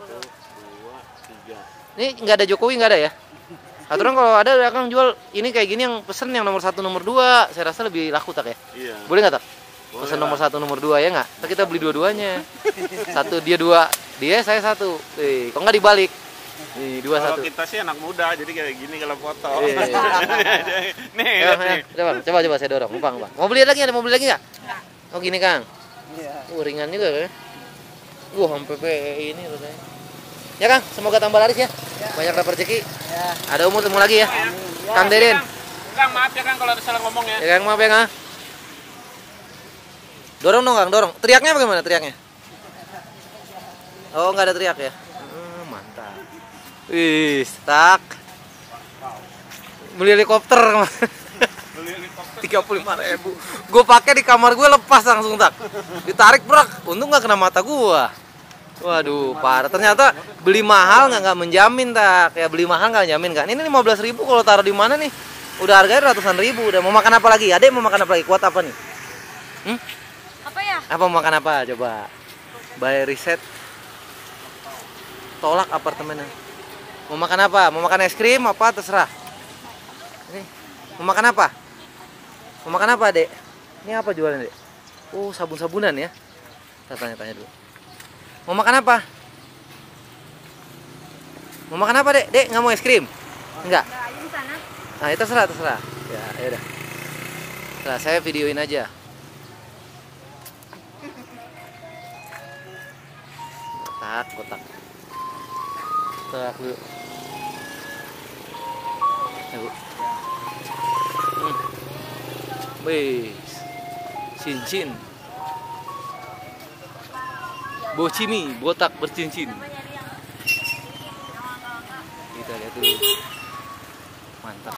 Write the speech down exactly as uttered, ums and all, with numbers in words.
Satu, dua, tiga. Ini nggak ada Jokowi, nggak ada ya? Aturan kalau ada Akang jual ini kayak gini yang pesen yang nomor satu nomor dua, saya rasa lebih laku tak ya? Iya. Boleh nggak tak? Boleh Pesen lah. nomor satu nomor dua ya nggak? Ntar kita beli dua-duanya. Satu dia dua, dia saya satu. Eh, kok nggak dibalik? Nih dua Kalau satu. kita sih anak muda, jadi kayak gini kalau foto. Iya. Nih, Ayo, lihat nih. ayo, coba, coba, coba saya dorong, bang, bang. Mau beli lagi ada, mau beli lagi nggak? Oh gini Kang. Iya. Uh, ringan juga ya. Wah, sampai pe ini rasanya. Ya Kang, semoga tambah laris ya. Banyak dapat rezeki. Ya. Ada umur temu lagi ya. Amin. Kang Deden. Kang, maaf ya Kang kalau ada salah ngomong ya. Ya Kang, maaf ya Kang. Dorong dong Kang, dorong. Teriaknya bagaimana teriaknya? Oh, nggak ada teriak ya. Hmm, mantap. Wih, tak. Beli helikopter kemarin. Beli helikopter. tiga puluh lima ribu. Gue pakai di kamar gue lepas langsung tak. Ditarik brak. Untung nggak kena mata gue. Waduh, parah. Ternyata beli mahal nggak nggak menjamin tak. Ya beli mahal nggak menjamin kan. Ini lima belas ribu kalau taruh di mana nih? Udah harganya ratusan ribu. Udah mau makan apa lagi? Adek mau makan apa lagi? Kuat apa nih? Hmm? Apa ya? Apa mau makan apa? Coba. By riset. Tolak apartemennya. Mau makan apa? Mau makan es krim apa? Terserah. Ini. Mau makan apa? Mau makan apa, Dek? Ini apa jualan, Dek? Oh, sabun-sabunan ya. Saya tanya-tanya dulu. Mau makan apa? Mau makan apa, Dek? Dek, nggak mau es krim? Enggak. Ada aja di sana. Nah, itu terserah, terserah. Ya, ya udah. Nah, saya videoin aja. Kotak, kotak. Kotak dulu. Ya, Bu. Hmm. Wih. Cincin. Bocimi, botak bercincin. Kita lihat dulu. Mantap.